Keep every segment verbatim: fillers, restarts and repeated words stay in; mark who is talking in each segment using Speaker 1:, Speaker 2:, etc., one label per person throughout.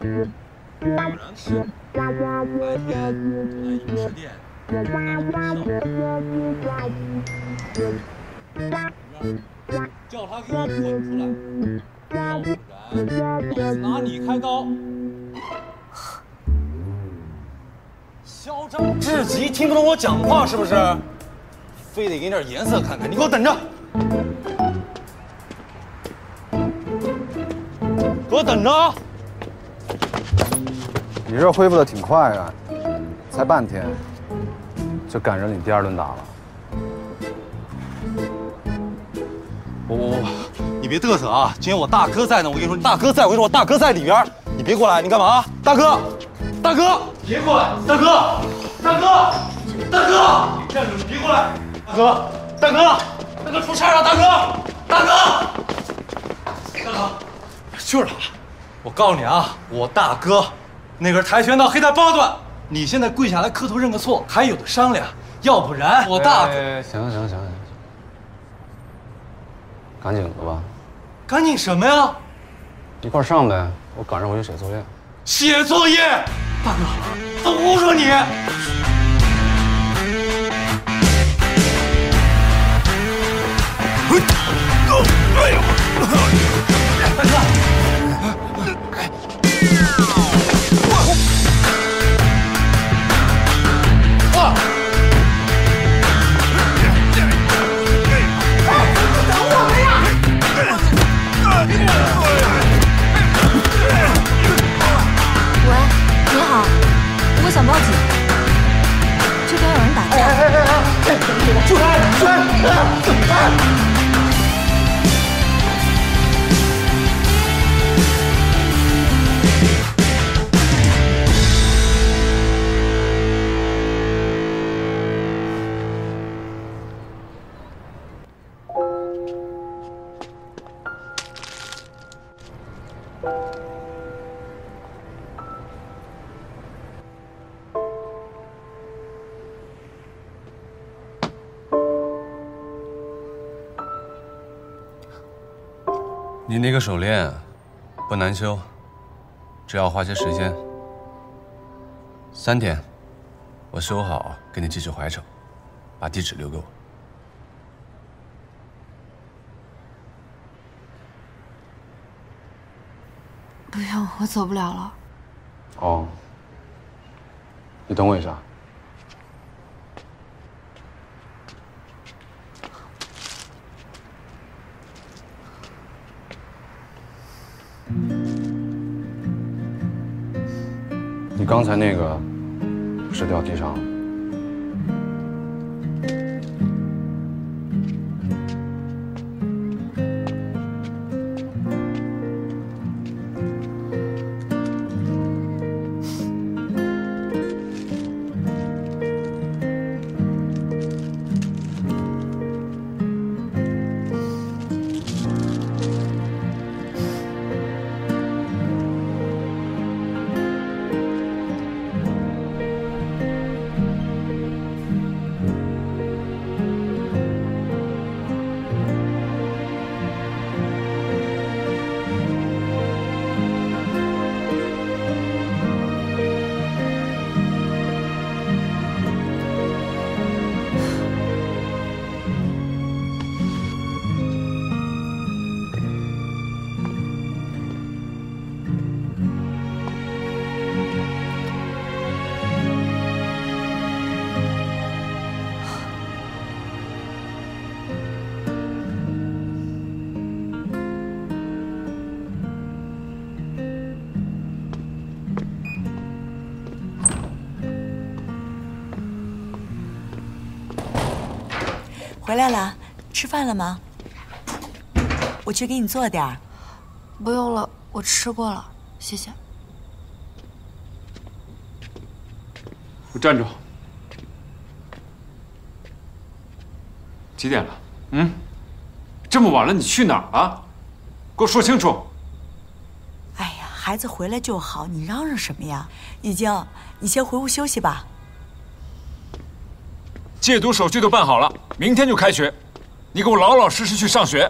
Speaker 1: 果然是白天就在饮食店开玩笑，叫他给我滚出来，要不然老子拿你开刀！嚣张至极，听不懂我讲话是不是？非得给你点颜色看看，你给我等着！给我等着！
Speaker 2: 你这恢复的挺快啊，才半天，就赶上你第二顿打了。
Speaker 1: 我我我，你别嘚瑟啊！今天我大哥在呢，我跟你说，大哥在，我跟你说，我大哥在里边，你别过来，你干嘛？大哥，大哥，别过来！大哥，大哥，大哥，你站住！你别过来！大哥，大哥，大哥出事了！大哥，大哥，大哥，就是他！我告诉你啊，我大哥。 那个跆拳道黑带八段，你现在跪下来磕头认个错，还有的商量。要不然我大哥……
Speaker 2: 行行行行行，赶紧的吧。
Speaker 1: 赶紧什么呀？
Speaker 2: 一块上呗，我赶上回去写作业。
Speaker 1: 写作业，大哥，都说你。哎呦，大哥。
Speaker 3: 我想报警，这边有人打架。哎哎哎哎！救人！救人！
Speaker 4: 你那个手链不难修，只要花些时间。三天，我修好给你寄去怀城，把地址留给我。
Speaker 3: 不用，我走不了了。
Speaker 2: 哦，你等我一下。 你刚才那个是掉地上了。
Speaker 5: 回来了，吃饭了吗？我去给你做点儿。
Speaker 3: 不用了，我吃过了，谢谢。
Speaker 6: 我站住！几点了？嗯，这么晚了，你去哪儿了？给我说清楚。
Speaker 5: 哎呀，孩子回来就好，你嚷嚷什么呀？已经，你先回屋休息吧。
Speaker 6: 戒毒手续都办好了，明天就开学，你给我老老实实去上学。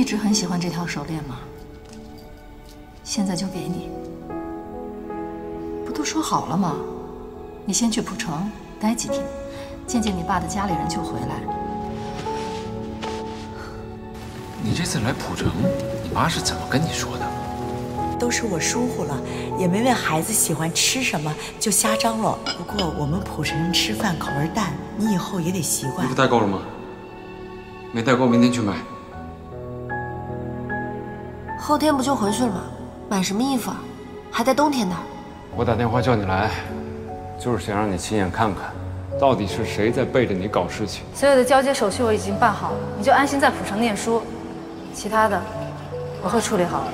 Speaker 3: 直很喜欢这条手链吗？现在就给你。不都说好了吗？你先去蒲城待几天，见见你爸的家里人就回来。
Speaker 6: 你这次来蒲城，你妈是怎么跟你说的？
Speaker 5: 都是我疏忽了，也没问孩子喜欢吃什么，就瞎张罗。不过我们蒲城人吃饭口味淡，你以后也得习惯。
Speaker 6: 你不代购了吗？没代购，明天去买。
Speaker 7: 后天不就回去了吗？买什么衣服啊？还带冬天的。
Speaker 6: 我打电话叫你来，就是想让你亲眼看看，到底是谁在背着你搞事情。
Speaker 8: 所有的交接手续我已经办好了，你就安心在蒲城念书，其他的我会处理好。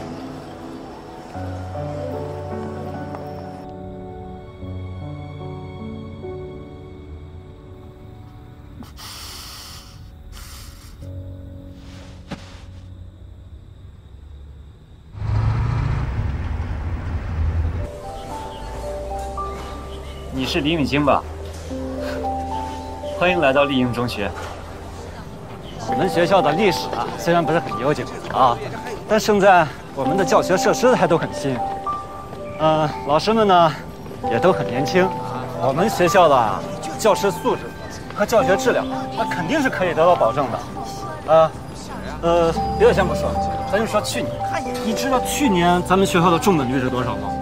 Speaker 9: 你是李允京吧？欢迎来到丽英中学。我们学校的历史啊，虽然不是很悠久啊，但胜在我们的教学设施还都很新。呃，老师们呢也都很年轻。我们学校的教师素质和教学质量，那肯定是可以得到保证的。啊，呃，别的先不说，咱就说去年，你知道去年咱们学校的重本率是多少吗？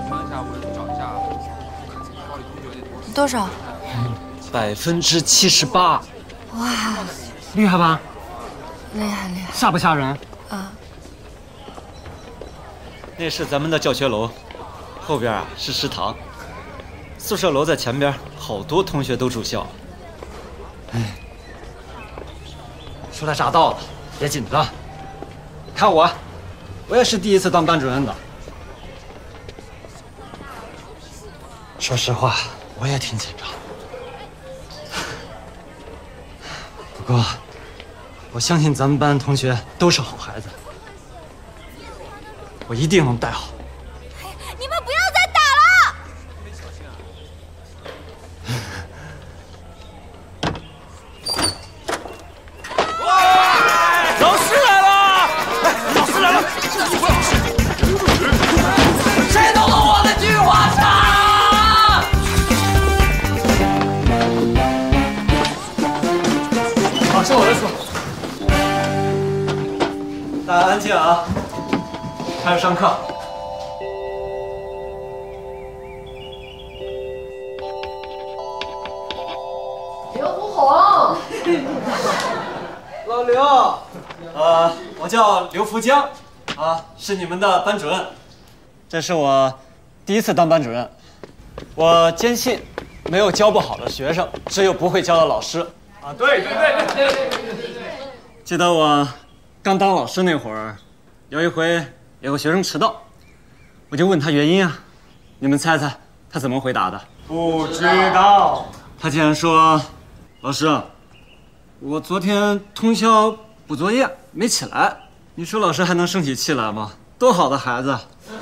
Speaker 7: 多少？
Speaker 9: 百分之七十八。
Speaker 7: 哇，
Speaker 9: 厉害吧？
Speaker 7: 厉害厉害！
Speaker 9: 吓不吓人？
Speaker 7: 啊！
Speaker 9: 那是咱们的教学楼，后边啊是食堂，宿舍楼在前边，好多同学都住校。哎，初来乍到的，别紧张。看我，我也是第一次当班主任的。说实话，我也挺紧张。不过，我相信咱们班同学都是好孩子，我一定能带好。
Speaker 7: 你们不要再打了！
Speaker 9: 老师来了！老师来了！
Speaker 10: 谁动了我的菊花茶？
Speaker 9: 好，是我的错。大家安静啊！开始上课。
Speaker 7: 刘福红，
Speaker 9: 老刘，呃，我叫刘福江，啊，是你们的班主任。这是我第一次当班主任，我坚信没有教不好的学生，只有不会教的老师。啊，对对对对对对。记得我刚当老师那会儿，有一回有个学生迟到，我就问他原因啊，你们猜猜他怎么回答的？不知道。他竟然说：“老师，我昨天通宵补作业没起来。”你说老师还能生起气来吗？多好的孩子！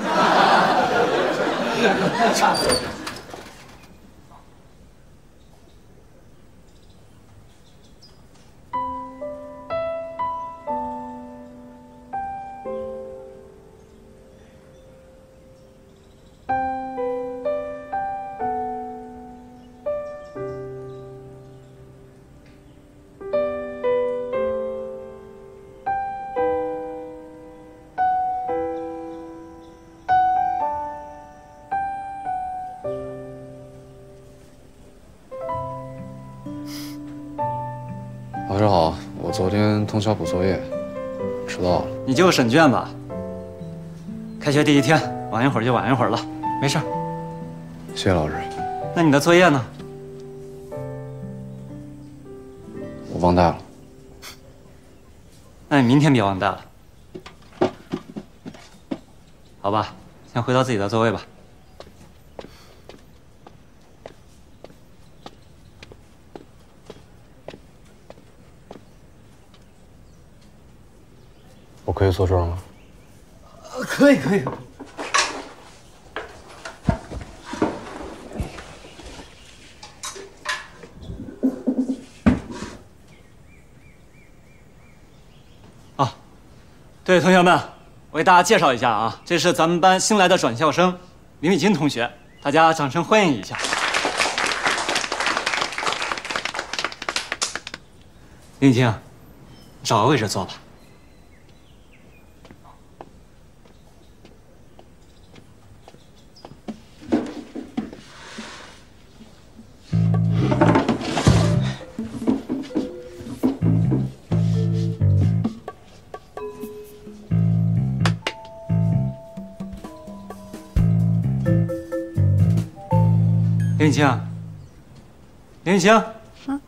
Speaker 4: 老师好，我昨天通宵补作业，迟到了。
Speaker 9: 你就审卷吧。开学第一天，晚一会儿就晚一会儿了，没事儿。
Speaker 4: 谢谢老师。
Speaker 9: 那你的作业呢？
Speaker 4: 我忘带了。
Speaker 9: 那你明天别忘带了。好吧，先回到自己的座位吧。
Speaker 4: 我可以坐这儿吗？
Speaker 9: 可以，可以。啊，对各位同学们，我给大家介绍一下啊，这是咱们班新来的转校生林雨金同学，大家掌声欢迎一下。林雨金，找个位置坐吧。 林雨晴，林雨晴，
Speaker 7: 嗯，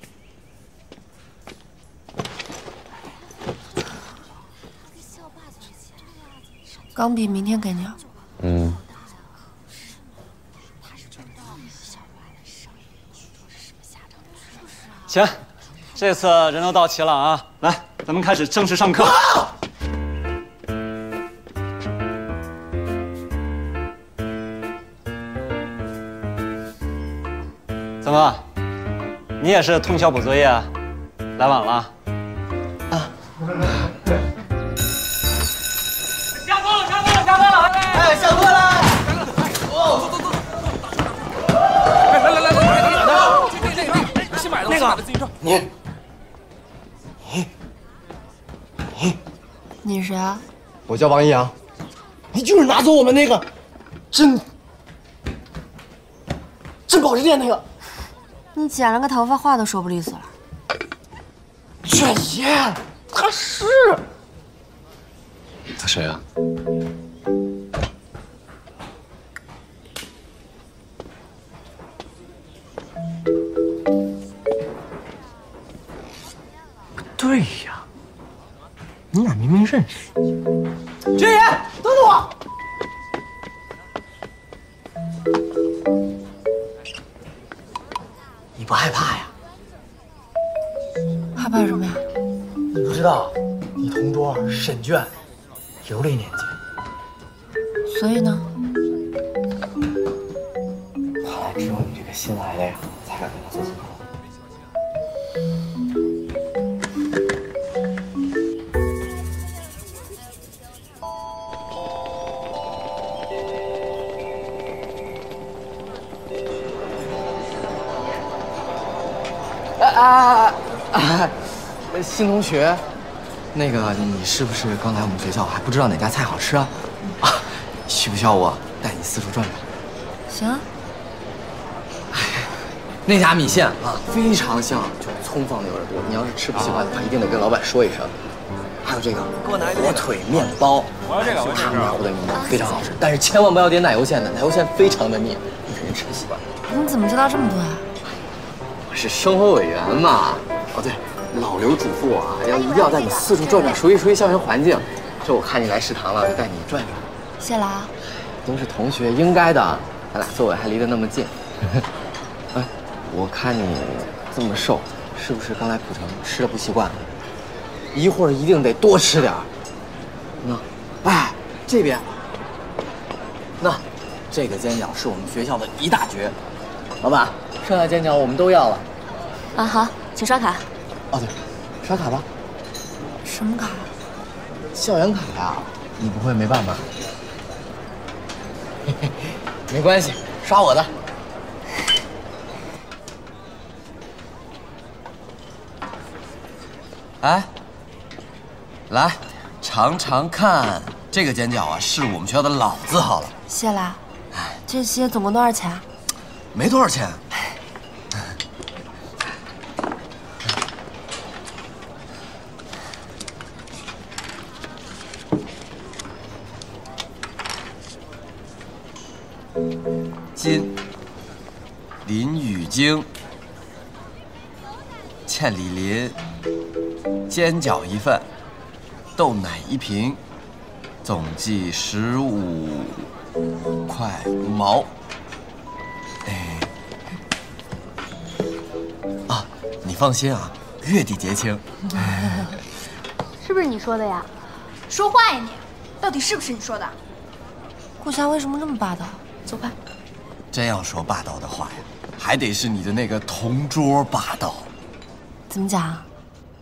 Speaker 7: 钢笔明天给你啊。
Speaker 2: 嗯。
Speaker 9: 行，这次人都到齐了啊！来，咱们开始正式上课。啊 怎么，你也是通宵补作业，来晚了？啊！
Speaker 10: 下课了，下课了，下课了！哎，下课了！哦，走走走！哎，来来来来来来来，这这这这，新买的，那个自行车。你，
Speaker 7: 你，你，你是谁啊？
Speaker 11: 我叫王一阳，你就是拿走我们那个珍珍宝之店那个。
Speaker 7: 你剪了个头发，话都说不利索了。
Speaker 11: 卷爷，他是
Speaker 4: 他谁啊？
Speaker 11: 对呀，你俩明明认识。卷爷，等等我。 你不害怕呀？
Speaker 7: 害怕什么呀？
Speaker 11: 你不知道，你同桌沈卷，有这年纪。
Speaker 7: 所以呢？
Speaker 11: 看来只有你这个新来的呀，才敢跟他做朋友。啊啊啊！新同学，那个你是不是刚来我们学校还不知道哪家菜好吃啊？啊，需不需要我带你四处转转？
Speaker 7: 行啊。
Speaker 11: 那家米线啊，非常香，就葱放的有点多。你要是吃不习惯的话，一定得跟老板说一声。还有这个火腿面包，
Speaker 6: 我要这个，我要这个。
Speaker 11: 他们家的面包非常好吃，但是千万不要点奶油馅的，奶油馅非常的腻，你肯定吃不习惯。
Speaker 7: 你怎么知道这么多呀？
Speaker 11: 我是生活委员嘛。哦对，老刘嘱咐我啊，要一定要带你四处转转，熟悉熟悉校园环境。这我看你来食堂了，就带你转转。
Speaker 7: 谢了啊。
Speaker 11: 都是同学，应该的。咱俩座位还离得那么近。哎，我看你这么瘦，是不是刚来蒲城吃的不习惯？一会儿一定得多吃点儿。那，哎，这边，那，这个煎饺是我们学校的一大绝。老板，剩下煎饺我们都要了。
Speaker 7: 啊，好，请刷卡。
Speaker 11: 哦，对，刷卡吧。
Speaker 7: 什么卡？
Speaker 11: 校园卡呀，你不会没办吧？嘿嘿，没关系，刷我的。哎，来尝尝看，这个煎饺啊，是我们学校的老字号了。
Speaker 7: 谢啦。这些总共多少钱啊？
Speaker 11: 没多少钱。金林雨晶，欠李林，煎饺一份，豆奶一瓶，总计十五块五毛。哎，啊，你放心啊，月底结清。
Speaker 12: 是不是你说的呀？说话呀你！到底是不是你说的？
Speaker 7: 顾霞为什么这么霸道？走开。
Speaker 11: 真要说霸道的话呀，还得是你的那个同桌霸道。
Speaker 7: 怎么讲？